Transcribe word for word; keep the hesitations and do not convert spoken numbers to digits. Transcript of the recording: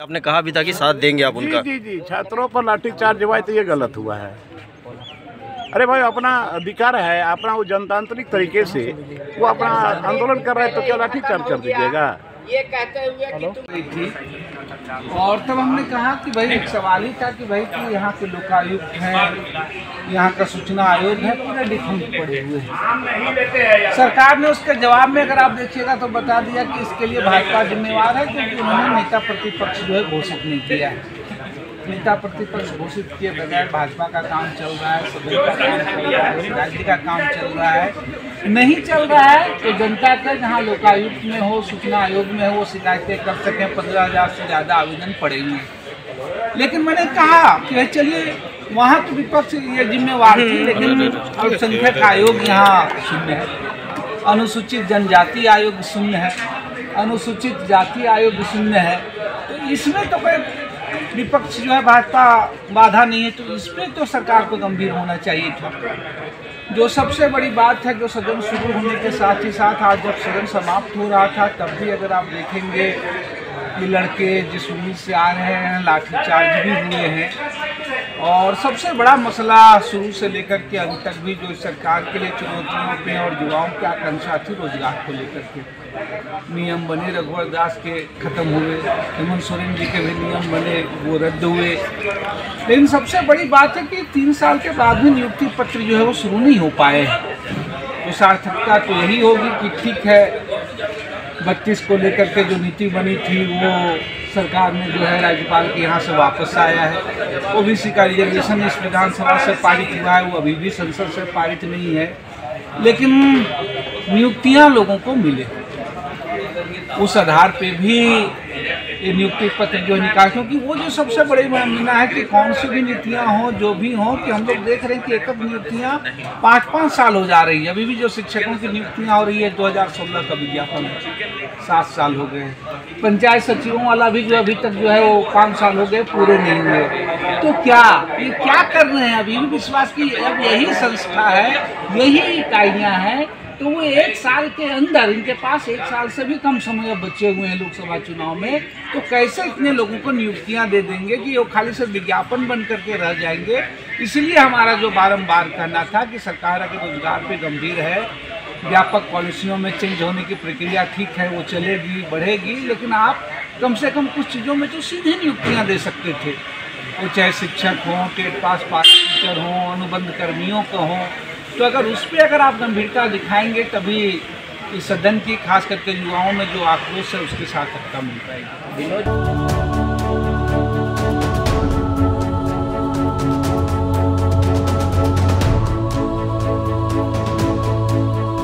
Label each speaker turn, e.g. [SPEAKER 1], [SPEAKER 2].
[SPEAKER 1] आपने कहा भी था कि साथ देंगे आप उनका।
[SPEAKER 2] जी जी जी छात्रों पर लाठीचार्ज हुआ है तो ये गलत हुआ है। अरे भाई अपना अधिकार है, अपना वो जनतांत्रिक तरीके से वो अपना आंदोलन कर रहे हैं तो क्या लाठीचार्ज कर दीजिएगा?
[SPEAKER 3] ये कहते हुए कि तुम थी और तब हमने कहा कि भाई एक सवाल ही था कि भाई कि यहाँ के लोकायुक्त हैं, यहाँ का सूचना आयोग है, पूरे डिफरेंट पड़े हुए हैं। सरकार ने उसके जवाब में अगर आप देखिएगा तो बता दिया कि इसके लिए भाजपा जिम्मेवार है, क्योंकि उन्होंने नेता प्रतिपक्ष जो है घोषित नहीं किया है। नेता प्रतिपक्ष घोषित किए बगैर भाजपा का काम चल रहा है, सदन का काम चल रहा है, राज्य का काम चल रहा है। नहीं चल रहा है तो जनता का जहाँ लोकायुक्त में हो, सूचना आयोग में हो, वो शिकायतें कर सकें। पंद्रह हजार से ज़्यादा आवेदन पड़े हुए हैं। लेकिन मैंने कहा कि चलिए वहाँ तो विपक्ष ये जिम्मेवार थी, लेकिन अल्पसंख्यक आयोग यहाँ शून्य है, अनुसूचित जनजाति आयोग शून्य है, अनुसूचित जाति आयोग शून्य है। तो इसमें तो कोई विपक्ष जो है भाजपा बाधा नहीं है, तो इसमें तो सरकार को गंभीर होना चाहिए था। जो सबसे बड़ी बात है, जो सदन शुरू होने के साथ ही साथ आज जब सदन समाप्त हो रहा था तब भी अगर आप देखेंगे कि लड़के जिस उम्मीद से आ रहे हैं लाठीचार्ज भी हुए हैं। और सबसे बड़ा मसला शुरू से लेकर के अभी तक भी जो सरकार के लिए चुनौतियों पे और युवाओं की आकांक्षा थी रोजगार को लेकर के, नियम बने रघुवर दास के खत्म हुए, हेमंत सोरेन जी के भी नियम बने वो रद्द हुए। लेकिन सबसे बड़ी बात है कि तीन साल के बाद भी नियुक्ति पत्र जो है वो शुरू नहीं हो पाए। तो सार्थकता तो यही होगी कि ठीक है बत्तीस को लेकर के जो नीति बनी थी वो सरकार ने जो है राज्यपाल के यहाँ से वापस आया है। ओबीसी का रिजर्वेशन इस विधानसभा से पारित हुआ है, वो अभी भी संसद से पारित नहीं है, लेकिन नियुक्तियाँ लोगों को मिले उस आधार पे भी ये नियुक्ति पत्र जो निकाल, क्योंकि वो जो सबसे बड़ी मामला है कि कौन सी भी नीतियाँ हों जो भी हों, कि हम लोग देख रहे हैं कि एक एक नियुक्तियाँ पाँच पाँच साल हो जा रही है। अभी भी जो शिक्षकों की नियुक्तियाँ हो रही है दो हज़ार सोलह का विज्ञापन सात साल हो गए। पंचायत सचिवों वाला भी जो अभी तक जो है वो पाँच साल हो गए, पूरे नहीं हुए। तो क्या ये क्या कर रहे हैं? अभी भी विश्वास की अब यही संस्था है, यही इकाइयाँ हैं, तो वो एक साल के अंदर, इनके पास एक साल से भी कम समय अब बचे हुए हैं लोकसभा चुनाव में, तो कैसे इतने लोगों को नियुक्तियां दे देंगे कि वो खाली से विज्ञापन बन करके रह जाएंगे। इसलिए हमारा जो बारंबार कहना था कि सरकार अगर रोजगार पे गंभीर है, व्यापक पॉलिसियों में चेंज होने की प्रक्रिया ठीक है, वो चलेगी बढ़ेगी, लेकिन आप कम से कम कुछ चीज़ों में तो सीधे नियुक्तियाँ दे सकते थे। वो चाहे शिक्षक हों, टेट पास पास टीचर हों, अनुबंध कर्मियों को हों। तो अगर उस पर अगर आप गंभीरता दिखाएंगे तभी इस सदन की खास करके युवाओं में जो आक्रोश है उसकी सार्थकता मिल पाएगी।